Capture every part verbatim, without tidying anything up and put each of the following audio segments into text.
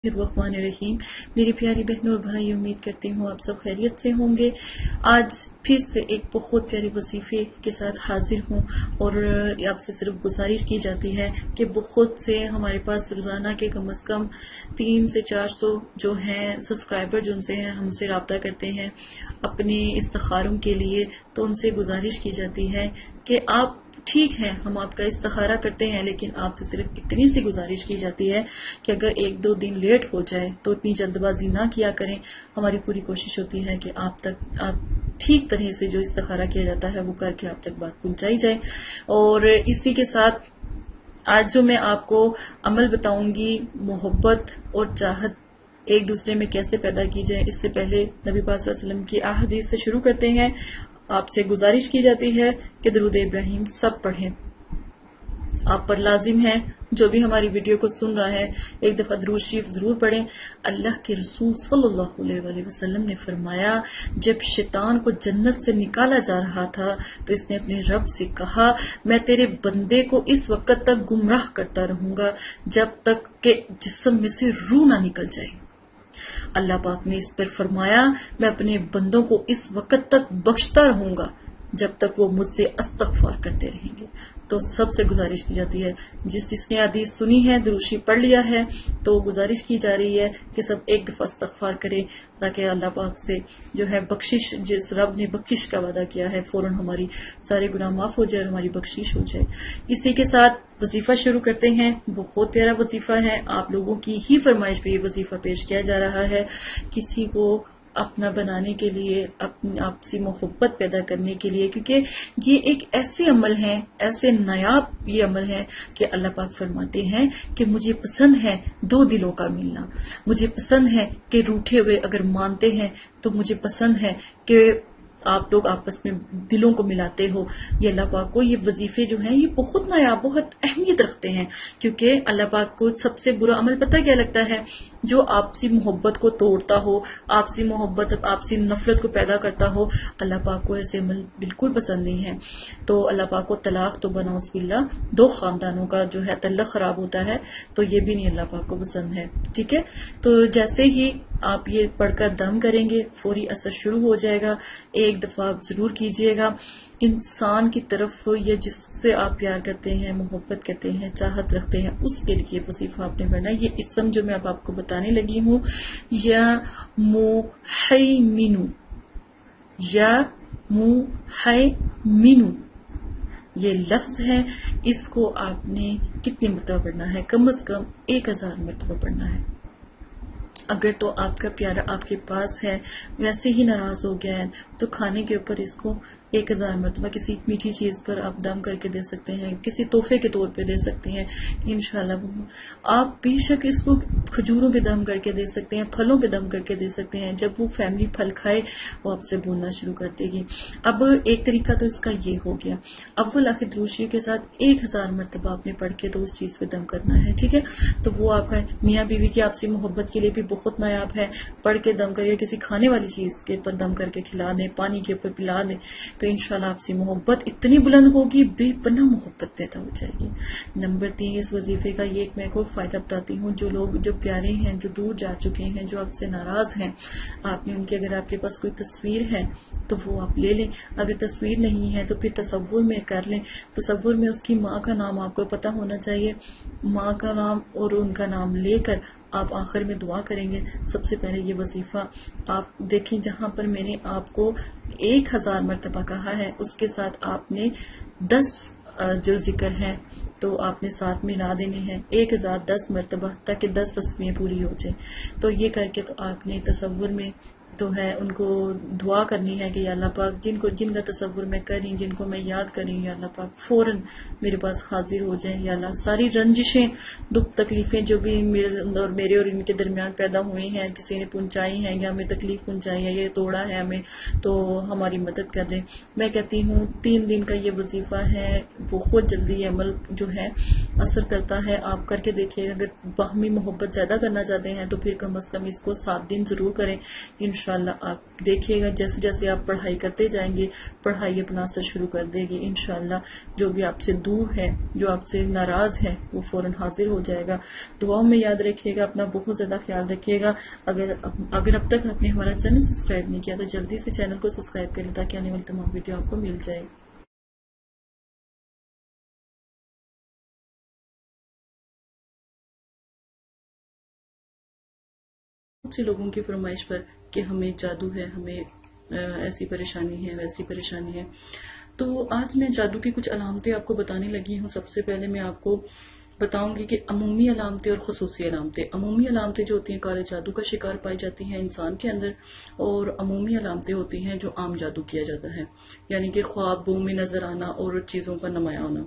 रहीम। मेरी प्यारी बहनों और भाई, उम्मीद करती हूँ आप सब खैरियत से होंगे। आज फिर से एक बहुत प्यारे वजीफे के साथ हाजिर हूँ और आपसे सिर्फ गुजारिश की जाती है कि बहुत से हमारे पास रोजाना के कम अज कम तीन से चार सौ जो हैं सब्सक्राइबर जो उनसे हैं हमसे रब्ता करते हैं अपने इस्तिखारों के लिए, तो उनसे गुजारिश की जाती है कि आप ठीक है, हम आपका इस्तिखारा करते हैं, लेकिन आपसे सिर्फ इतनी सी गुजारिश की जाती है कि अगर एक दो दिन लेट हो जाए तो इतनी जल्दबाजी ना किया करें। हमारी पूरी कोशिश होती है कि आप तक आप ठीक तरह से जो इस्तिखारा किया जाता है वो करके आप तक बात पहुंचाई जाए। और इसी के साथ आज जो मैं आपको अमल बताऊंगी, मोहब्बत और चाहत एक दूसरे में कैसे पैदा की जाए, इससे पहले नबी पाक सल्लल्लाहु अलैहि वसल्लम की अहादीस से शुरू करते हैं। आपसे गुजारिश की जाती है कि दरूद इब्राहिम सब पढ़ें। आप पर लाजिम है, जो भी हमारी वीडियो को सुन रहा है, एक दफा दरूद शरीफ जरूर पढ़ें। अल्लाह के रसूल सल्लल्लाहु अलैहि वसल्लम ने फरमाया, जब शैतान को जन्नत से निकाला जा रहा था तो इसने अपने रब से कहा, मैं तेरे बंदे को इस वक्त तक गुमराह करता रहूंगा जब तक के जिस्म में से रूह ना निकल जाए। अल्लाह पाक ने इस पर फरमाया, मैं अपने बंदों को इस वक्त तक बख्शता रहूंगा जब तक वो मुझसे इस्तगफार करते रहेंगे। तो सबसे गुजारिश की जाती है, जिस जिसने हदीस सुनी है, दुरूशी पढ़ लिया है, तो गुजारिश की जा रही है कि सब एक दफा इस्तगफार करें ताकि अल्लाह पाक से जो है बख्शिश, जिस रब ने बख्शिश का वादा किया है, फौरन हमारी सारे गुनाह माफ हो जाए और हमारी बख्शिश हो जाए। इसी के साथ वजीफा शुरू करते हैं। बहुत प्यारा वजीफा है, आप लोगों की ही फरमाइश पे ये वजीफा पेश किया जा रहा है। किसी को अपना बनाने के लिए, अपनी आपसी मोहब्बत पैदा करने के लिए, क्योंकि ये एक ऐसे अमल है, ऐसे नायाब ये अमल है कि अल्लाह पाक फरमाते हैं कि मुझे पसंद है दो दिलों का मिलना। मुझे पसंद है कि रूठे हुए अगर मानते हैं तो मुझे पसंद है कि आप लोग आपस में दिलों को मिलाते हो। ये अल्लाह पाक को ये वजीफे जो हैं ये बहुत नायाब, बहुत अहमियत रखते हैं, क्योंकि अल्लाह पाक को सबसे बुरा अमल पता क्या लगता है? जो आपसी मोहब्बत को तोड़ता हो, आपसी मोहब्बत, आपसी नफरत को पैदा करता हो। अल्लाह पाक को ऐसे अमल बिल्कुल पसंद नहीं है। तो अल्लाह पाक को तलाक तो बनाउज़बिल्लाह, दो खानदानों का जो है तल्लक खराब होता है, तो ये भी नहीं अल्लाह पाक को पसंद है। ठीक है, तो जैसे ही आप ये पढ़कर दम करेंगे फौरी असर शुरू हो जाएगा। एक दफा आप जरूर कीजिएगा। इंसान की तरफ या जिससे आप प्यार करते हैं, मोहब्बत करते हैं, चाहत रखते हैं, उसके लिए वजीफा आपने पढ़ना है। ये इसम जो मैं अब आपको बताने लगी हूँ, या मुहैमिनु, या मुहैमिनु ये लफ्ज है। इसको आपने कितनी मरतबा पढ़ना है? कम अज कम एक हजार मरतबा पढ़ना है। अगर तो आपका प्यारा आपके पास है, वैसे ही नाराज हो गया है, तो खाने के ऊपर इसको एक हजार मरतबा किसी मीठी चीज पर आप दम करके दे सकते हैं, किसी तोहफे के तौर पे दे सकते हैं। इंशाल्लाह आप बेशक इसको खजूरों पे दम करके दे सकते हैं, फलों पे दम करके दे सकते हैं। जब वो फैमिली फल खाए वो आपसे बोलना शुरू कर देगी। अब एक तरीका तो इसका ये हो गया। अव्वल आखिर दुरूशी के साथ एक हजार मरतबा आपने पढ़ के तो उस चीज पे दम करना है। ठीक है, तो वो आपका मियाँ बीवी की आपसी मोहब्बत के लिए भी बहुत नायाब है। पढ़ के दम करिए, किसी खाने वाली चीज के ऊपर दम करके खिला दें, पानी के ऊपर पिला दें, तो इंशाल्लाह आपसी मोहब्बत इतनी बुलंद होगी, बेपनाह मोहब्बत पैदा हो जाएगी। नंबर तीन, इस वजीफे का ये एक मैं को फायदा बताती हूँ। जो लोग जो प्यारे हैं, जो दूर जा चुके हैं, जो आपसे नाराज हैं, आपने उनकी अगर आपके पास कोई तस्वीर है तो वो आप ले लें। अगर तस्वीर नहीं है तो फिर तसव्वुर में कर लें। तसव्वुर में उसकी माँ का नाम आपको पता होना चाहिए। माँ का नाम और उनका नाम लेकर आप आखिर में दुआ करेंगे। सबसे पहले ये वजीफा आप देखें, जहां पर मैंने आपको एक हजार मरतबा कहा है, उसके साथ आपने दस जो जिक्र है तो आपने साथ मिला देने हैं, एक हजार दस मरतबा, ताकि दस तस्वीरें पूरी हो जाए। तो ये करके तो आपने तसव्वुर में तो है उनको दुआ करनी है कि या अल्लाह पाक जिनको जिनका तसव्वुर मैं करी, जिनको मैं याद करी, या अल्लाह पाक फौरन मेरे पास हाजिर हो जाए। या अल्लाह सारी रंजिशें, दुख तकलीफें जो भी मेरे और मेरे और इनके दरमियान पैदा हुई हैं, किसी ने पहुंचाई हैं या हमें तकलीफ पहुंचाई है, ये तोड़ा है हमें, तो हमारी मदद कर दें। मैं कहती हूँ तीन दिन का ये वजीफा है, बहुत जल्दी अमल जो है असर करता है। आप करके देखिए। अगर बाहमी मोहब्बत ज्यादा करना चाहते हैं तो फिर कम अज कम इसको सात दिन जरूर करें। انشاءاللہ آپ دیکھیے گا جیسے جیسے آپ پڑھائی کرتے جائیں گے پڑھائی اپنا اثر شروع کر دے گی انشاءاللہ. جو بھی آپ سے دور ہے جو آپ سے ناراض ہے وہ فوراً حاضر ہو جائے گا. دعاؤں میں یاد رکھیے گا, اپنا بہت زیادہ خیال رکھیے گا. اگر اگر اب تک آپ نے ہمارا چینل سبسکرائب نہیں کیا تو جلدی سے چینل کو سبسکرائب کریں تاکہ آنے والی تمام ویڈیو آپ کو مل جائے. بہت سے لوگوں کی فرمائش پر کہ ہمیں جادو ہے, ہمیں ایسی پریشانی ہے ویسی پریشانی ہے. تو آج میں جادو کی کچھ علامتیں آپ کو بتانے لگی ہوں. سب سے پہلے میں آپ کو بتاؤں گی کہ عمومی علامتیں اور خصوصی علامتیں. عمومی علامتیں جو ہوتی ہیں کالے جادو کا شکار پائی جاتی ہیں انسان کے اندر, اور عمومی علامتیں ہوتی ہیں جو عام جادو کیا جاتا ہے, یعنی کہ خواب بو میں نظر آنا اور چیزوں کا نمایاں ہونا.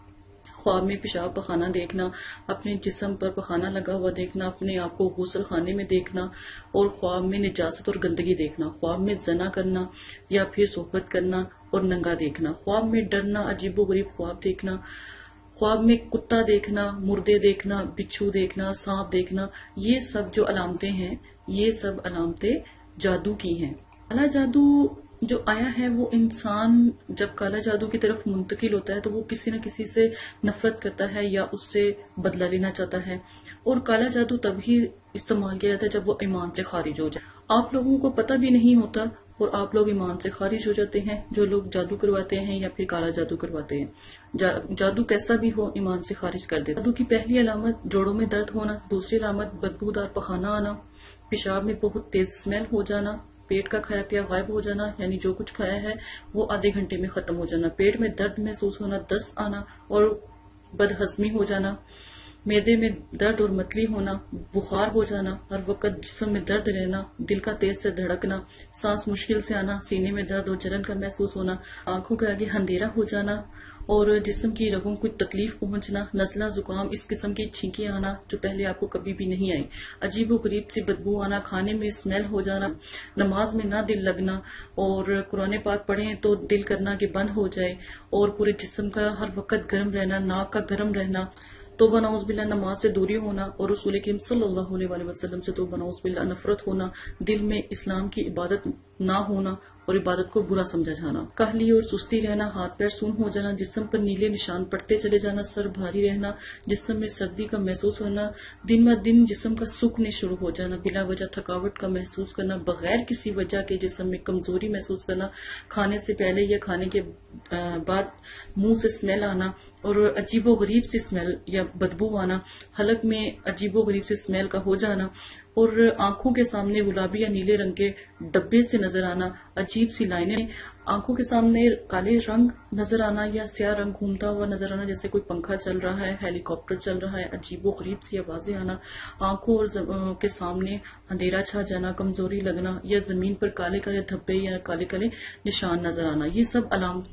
خواب میں پیشاب پخانہ دیکھنا, اپنے جسم پر پخانہ لگا ہوا دیکھنا, اپنے آپ کو غسل خانے میں دیکھنا, اور خواب میں نجاست اور گندگی دیکھنا, خواب میں زنا کرنا یا پھر صحبت کرنا اور ننگا دیکھنا, خواب میں ڈرنا, عجیب و غریب خواب دیکھنا, خواب میں کتا دیکھنا, مردے دیکھنا, بچھو دیکھنا, سانپ دیکھنا. یہ سب جو علامتیں ہیں یہ سب علامتیں جادو کی ہیں. کالا جادو جو آیا ہے وہ انسان جب کالا جادو کی طرف منتقل ہوتا ہے تو وہ کسی نہ کسی سے نفرت کرتا ہے یا اس سے بدلہ لینا چاہتا ہے, اور کالا جادو تبھی استعمال کیا جاتا ہے جب وہ ایمان سے خارج ہو جائے. آپ لوگوں کو پتہ بھی نہیں ہوتا اور آپ لوگ ایمان سے خارج ہو جاتے ہیں جو لوگ جادو کرواتے ہیں یا پھر کالا جادو کرواتے ہیں. جا, جادو کیسا بھی ہو ایمان سے خارج کر دیتا. جادو کی پہلی علامت جوڑوں میں درد ہونا, دوسری علامت بدبودار پخانہ آنا, پیشاب میں بہت تیز اسمیل ہو جانا, پیٹ کا کھایا پیا غائب ہو جانا, یعنی جو کچھ کھایا ہے وہ آدھے گھنٹے میں ختم ہو جانا, پیٹ میں درد محسوس ہونا, دست آنا اور بدہضمی ہو جانا, معدے میں درد اور متلی ہونا, بخار ہو جانا, ہر وقت جسم میں درد رہنا, دل کا تیز سے دھڑکنا, سانس مشکل سے آنا, سینے میں درد اور جلن کا محسوس ہونا, آنکھوں کے آگے اندھیرا ہو جانا اور جسم کی رگوں کو تکلیف پہنچنا, نزلہ زکام, اس قسم کی چھینکیں آنا جو پہلے آپ کو کبھی بھی نہیں آئی, عجیب و غریب سی بدبو آنا, کھانے میں اسمیل ہو جانا, نماز میں نہ دل لگنا, اور قرآن پاک پڑھیں تو دل کرنا کہ بند ہو جائے, اور پورے جسم کا ہر وقت گرم رہنا, ناک کا گرم رہنا, توبہ نعوذ باللہ نماز سے دوری ہونا اور رسول کریم صلی اللہ علیہ وآلہ وسلم سے توبہ نعوذ باللہ نفرت ہونا, دل میں اسلام کی عبادت نہ ہونا اور عبادت کو برا سمجھا جانا, کاہلی اور سستی رہنا, ہاتھ پیر سون ہو جانا, جسم پر نیلے نشان پڑتے چلے جانا, سر بھاری رہنا, جسم میں سردی کا محسوس ہونا, دن بہ دن جسم کا سوکھنے شروع ہو جانا, بلا وجہ تھکاوٹ کا محسوس کرنا, بغیر کسی وجہ کے جسم میں کمزوری محسوس کرنا, کھانے سے پہلے یا کھانے کے بعد منہ سے اسمیل آنا اور عجیب و غریب سی اسمیل یا بدبو آنا, حلق میں عجیب و غریب سی اسمیل کا ہو جانا, اور آنکھوں کے سامنے گلابی یا نیلے رنگ کے ڈبے سے نظر آنا, عجیب سی لائنیں, آنکھوں کے سامنے کالے رنگ نظر آنا یا سیاہ رنگ گھومتا ہوا نظر آنا جیسے کوئی پنکھا چل رہا ہے, ہیلی کاپٹر چل رہا ہے, عجیب و غریب سی آوازیں آنا, آنکھوں اور کے سامنے اندھیرا چھا جانا, کمزوری لگنا یا زمین پر کالے کالے دھبے یا کالے کالے نشان نظر آنا. یہ سب علامت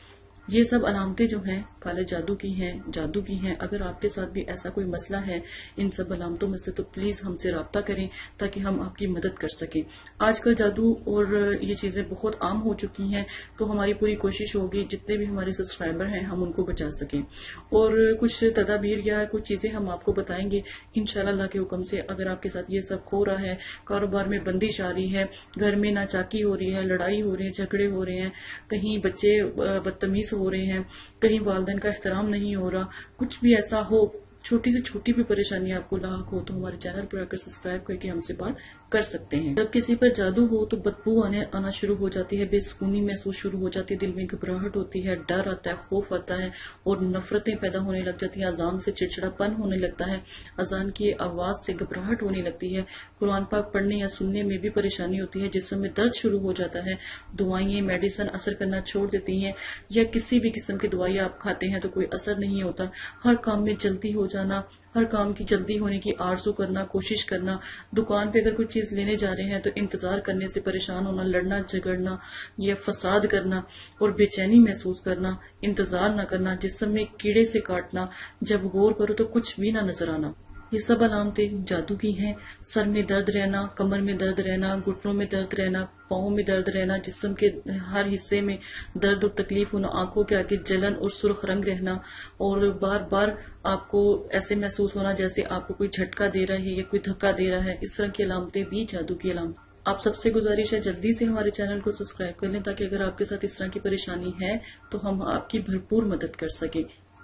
یہ سب علامتیں جو ہیں کالے جادو کی ہیں, جادو کی ہیں. اگر آپ کے ساتھ بھی ایسا کوئی مسئلہ ہے ان سب علامتوں میں سے تو پلیز ہم سے رابطہ کریں تاکہ ہم آپ کی مدد کر سکیں. آج کل جادو اور یہ چیزیں بہت عام ہو چکی ہیں تو ہماری پوری کوشش ہوگی جتنے بھی ہمارے سبسکرائبر ہیں ہم ان کو بچا سکیں, اور کچھ تدابیر یا کچھ چیزیں ہم آپ کو بتائیں گے انشاءاللہ اللہ کے حکم سے. اگر آپ کے ساتھ یہ سب ہو رہا ہے, کاروبار میں بندش آ رہی ہے, گھر میں ناچاکی ہو رہی ہے, لڑائی ہو رہی ہے, جھگڑے ہو رہے ہیں, کہیں بچے بدتمیز ہو رہے ہیں, کہیں والدین کا احترام نہیں ہو رہا, کچھ بھی ایسا ہو, چھوٹی سے چھوٹی بھی پریشانی آپ کو لاحق ہو تو ہمارے چینل پر آ کر سبسکرائب کر کے ہم سے بات کر سکتے ہیں. جب کسی پر جادو ہو تو بدبو آنے آنا شروع ہو جاتی ہے, بے سکونی محسوس شروع ہو جاتی ہے, دل میں گھبراہٹ ہوتی ہے, ڈر آتا ہے, خوف آتا ہے اور نفرتیں پیدا ہونے لگ جاتی ہیں, اذان سے چڑچڑا پن ہونے لگتا ہے, اذان کی آواز سے گھبراہٹ ہونے لگتی ہے, قرآن پاک پڑھنے یا سننے میں بھی پریشانی ہوتی ہے, جسم میں درد شروع ہو جاتا ہے, دوائیں میڈیسن اثر کرنا چھوڑ دیتی ہیں, یا کسی بھی قسم کی دوائی آپ کھاتے ہیں تو کوئی اثر نہیں ہوتا, ہر کام میں جلدی ہو جانا, ہر کام کی جلدی ہونے کی آرزو کرنا, کوشش کرنا, دکان پہ اگر کوئی چیز لینے جا رہے ہیں تو انتظار کرنے سے پریشان ہونا, لڑنا جھگڑنا یا فساد کرنا اور بے چینی محسوس کرنا, انتظار نہ کرنا, جسم میں کیڑے سے کاٹنا, جب غور کرو تو کچھ بھی نہ نظر آنا. یہ سب علامتیں جادو کی ہیں. سر میں درد رہنا, کمر میں درد رہنا, گھٹنوں میں درد رہنا, پاؤں میں درد رہنا, جسم کے ہر حصے میں درد اور تکلیف ہونا, آنکھوں کے آگے جلن اور سرخ رنگ رہنا, اور بار بار آپ کو ایسے محسوس ہونا جیسے آپ کو کوئی جھٹکا دے رہا ہے یا کوئی دھکا دے رہا ہے. اس طرح کی علامتیں بھی جادو کی علامت آپ سب سے گزارش ہے جلدی سے ہمارے چینل کو سبسکرائب کر لیں تاکہ اگر آپ کے ساتھ اس طرح کی پریشانی ہے تو ہم آپ کی بھرپور مدد کر سکیں۔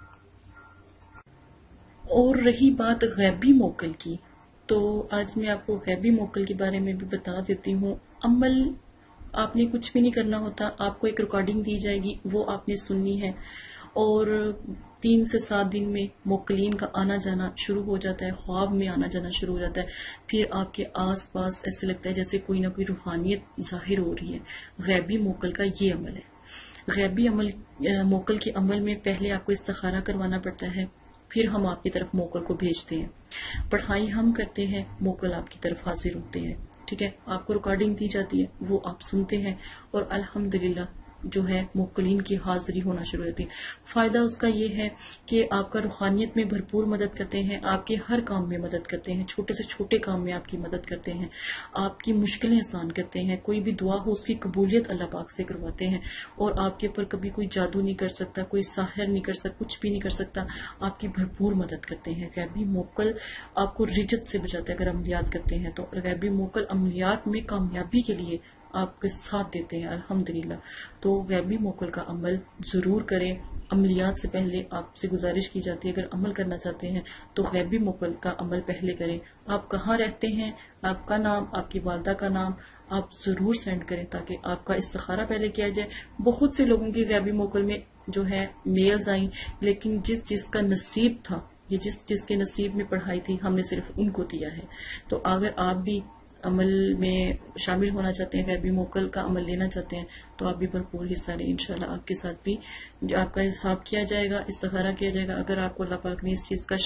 اور رہی بات غیبی موکل کی، تو آج میں آپ کو غیبی موکل کے بارے میں بھی بتا دیتی ہوں۔ عمل آپ نے کچھ بھی نہیں کرنا ہوتا، آپ کو ایک ریکارڈنگ دی جائے گی، وہ آپ نے سننی ہے، اور تین سے سات دن میں موکلین کا آنا جانا شروع ہو جاتا ہے، خواب میں آنا جانا شروع ہو جاتا ہے، پھر آپ کے آس پاس ایسے لگتا ہے جیسے کوئی نہ کوئی روحانیت ظاہر ہو رہی ہے۔ غیبی موکل کا یہ عمل ہے۔ غیبی عمل موکل کے عمل میں پہلے آپ کو استخارہ کروانا پڑتا ہے، پھر ہم آپ کی طرف موکل کو بھیجتے ہیں، پڑھائی ہم کرتے ہیں، موکل آپ کی طرف حاضر ہوتے ہیں، ٹھیک ہے، آپ کو ریکارڈنگ دی جاتی ہے، وہ آپ سنتے ہیں، اور الحمدللہ جو ہے موکلین کی حاضری ہونا شروع ہوتی ہے۔ فائدہ اس کا یہ ہے کہ آپ کا روحانیت میں بھرپور مدد کرتے ہیں، آپ کے ہر کام میں مدد کرتے ہیں، چھوٹے سے چھوٹے کام میں آپ کی مدد کرتے ہیں، آپ کی مشکلیں آسان کرتے ہیں، کوئی بھی دعا ہو اس کی قبولیت اللہ پاک سے کرواتے ہیں، اور آپ کے اوپر کبھی کوئی جادو نہیں کر سکتا، کوئی ساحر نہیں کر سکتا، کچھ بھی نہیں کر سکتا، آپ کی بھرپور مدد کرتے ہیں۔ غیبی موکل آپ کو رجت سے بچاتا ہے اگر عملیات کرتے ہیں تو، غیبی موکل عملیات میں کامیابی کے لیے آپ کے ساتھ دیتے ہیں الحمدللہ۔ تو غیبی موکل کا عمل ضرور کریں۔ عملیات سے پہلے آپ سے گزارش کی جاتی ہے اگر عمل کرنا چاہتے ہیں تو غیبی موکل کا عمل پہلے کریں۔ آپ کہاں رہتے ہیں، آپ کا نام، آپ کی والدہ کا نام آپ ضرور سینڈ کریں تاکہ آپ کا استخارہ پہلے کیا جائے۔ بہت سے لوگوں کی غیبی موکل میں جو ہے میلز آئیں، لیکن جس جس کا نصیب تھا، یہ جس جس کے نصیب میں پڑھائی تھی، ہم نے صرف ان کو دیا ہے۔ تو اگر آپ بھی عمل میں شامل ہونا چاہتے ہیں، غیبی موکل کا عمل لینا چاہتے ہیں تو آپ بھی بھرپور حصہ لیں، انشاءاللہ آپ کے ساتھ بھی آپ کا حساب کیا جائے گا، استخارہ کیا جائے گا۔ اگر آپ کو اللہ پاک نے اس چیز کا